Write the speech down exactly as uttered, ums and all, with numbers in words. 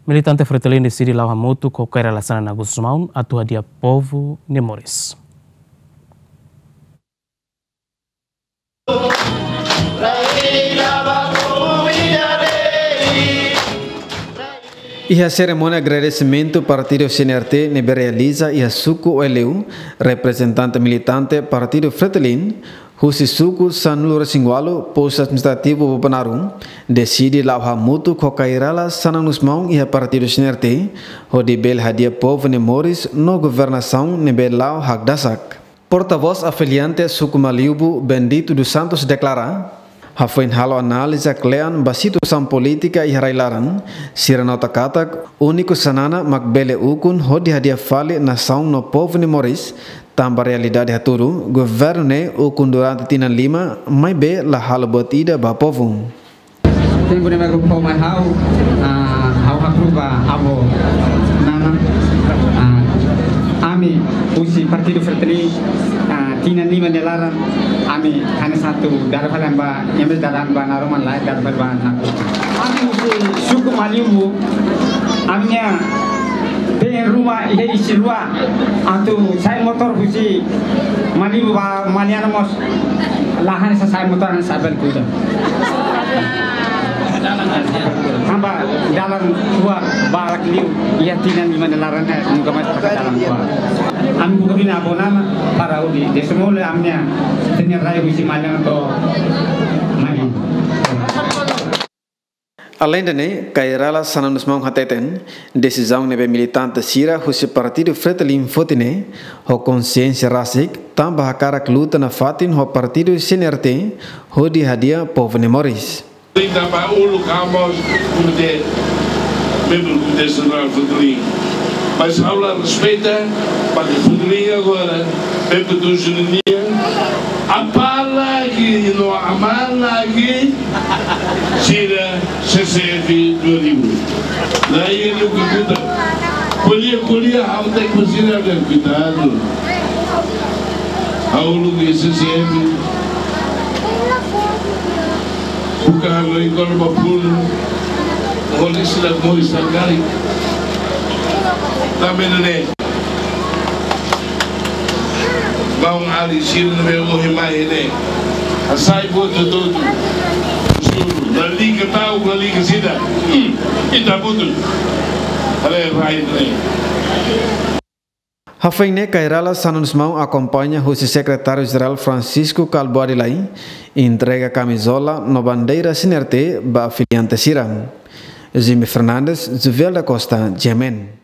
Militante Fretilin decide lá moto com a relação na Guzmão, atua dia povo Nemores. E a cerimônia de agradecimento partido C N R T nebe realiza e a Suco Eleu, representante militante partido Fretilin, Husi Suco Sanulu Resingualo, posto administrativo Bopanarum, decide lauha mutu kokairala sananusmão e a partido C N R T, onde bel hadia povo Nemores no governação nebe lau hagdasak. Porta-voz afiliante Suco Maliubu Bendito dos Santos declara Hafuin halo análise klean basitu sam politika i harailaran, siranota katak, único sanana makbele ukun hodi hadia fale na saung no povo Nemores, tamba realidade haturu, governo ne ukun durante tinan lima, mai be la halo batida ba povo. Tempo nema grupo mai hau, hau hakruba abo nana, ami usi partido Fretilin, tinan lima nelaran, ami hanya satu daripada ba yang berdaran ba naruman lain daripada ba aku. Ami usi Suku Maliubu, aminya dengan rumah ini isi rumah, atau saya motor usi Maliubu ba Maliana mos lahan saya motor dan saya berkuda. Tambah dalam luar barak liu, ia tinan lima nelaran muka mas pakai dalam luar. Ami buka bina abonama para udi. De semua amnya tenya raya usi Maliana atau Mali. Além de ne, Kairala sananusmão hateten, decisão nebe militante Sira husi partido Fretilin fotine, ho consciência rasik, tamba hakarak luta na fatin ho partido C N R T, ho di hadia povo Nemores. Ainda para o local nós comitê, membro do Comitê Central Fretilin, mas a aula respeita para o Fretilin agora, membro do Juninha, a pala aqui, não a mala aqui, tira C C F do livro. Daí ele o que cuida, colhia, colhia, a alta que você deve ter cuidado, a aula do C C F. Bukan lagi kalau bapun, kalau istilah mau istilahkan, tapi ni, bawang ali sini memang himai ini, asai buat tu tu, suruh, lali ke tahu, lali ke sida, kita butuh, ada right ni. Hafaine Kairala sananusmão acompanha o secretário-geral Francisco Calbo Adilai entrega camisola no bandeira C N R T ba afiliante Siram. Jimmy Fernandes, Zuvel da Costa, Jemen.